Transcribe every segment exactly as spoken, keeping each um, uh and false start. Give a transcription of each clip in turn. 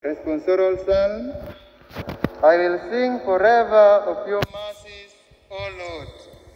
Responsorial Psalm. I will sing forever of your mercies, O Lord.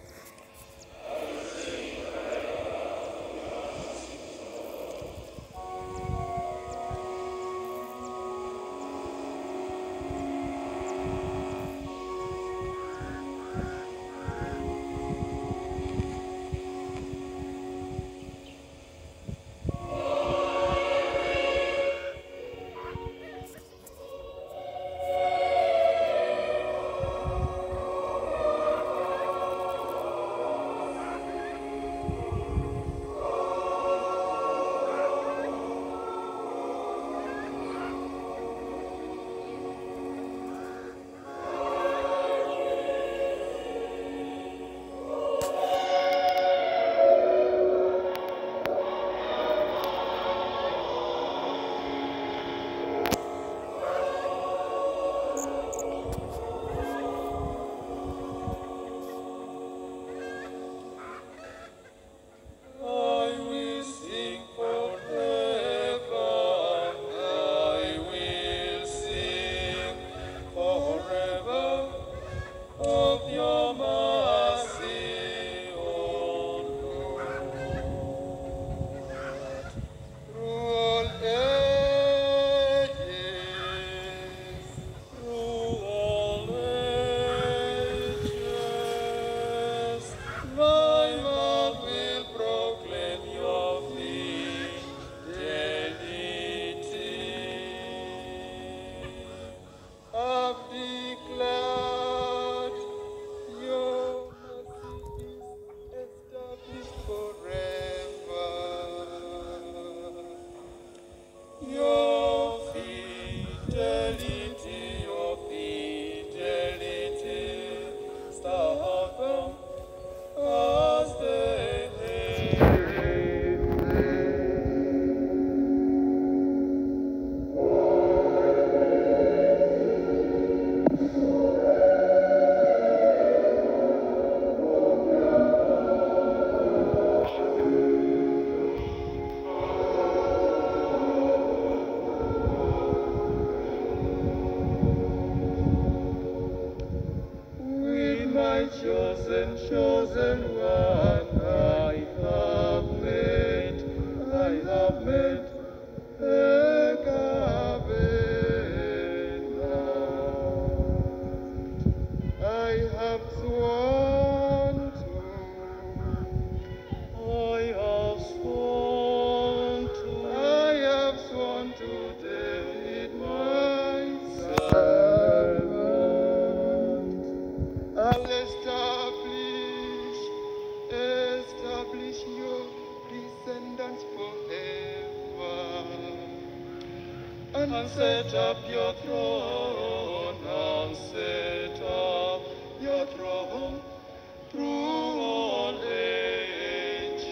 Set up your throne, and set up your throne through all ages.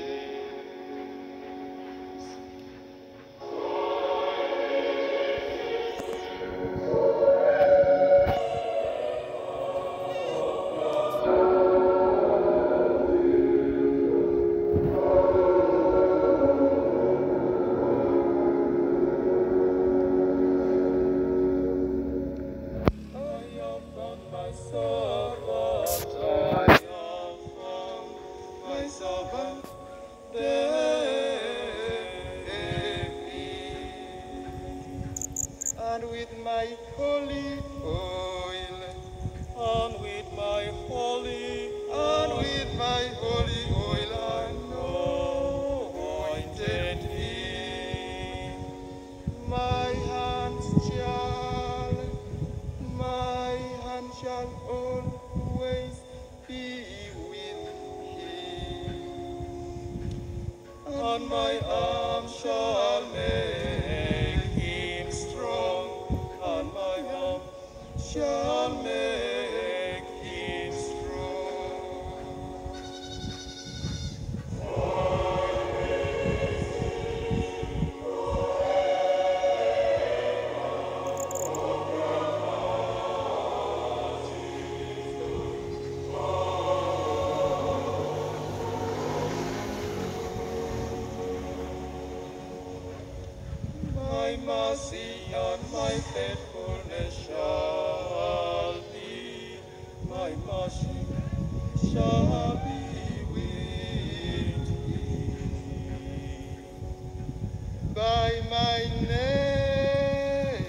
mercy on my my faithfulness shall be, my mercy shall be with thee. By my name,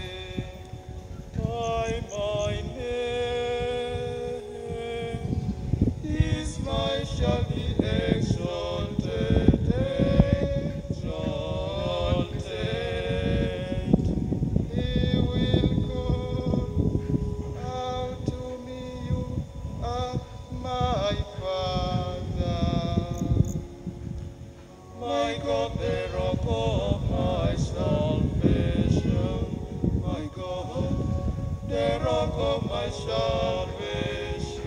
By my name is my shall be exalted, exalted. he will call out to me, you are my Father. My God, the rock of my salvation, my God, the rock of my salvation.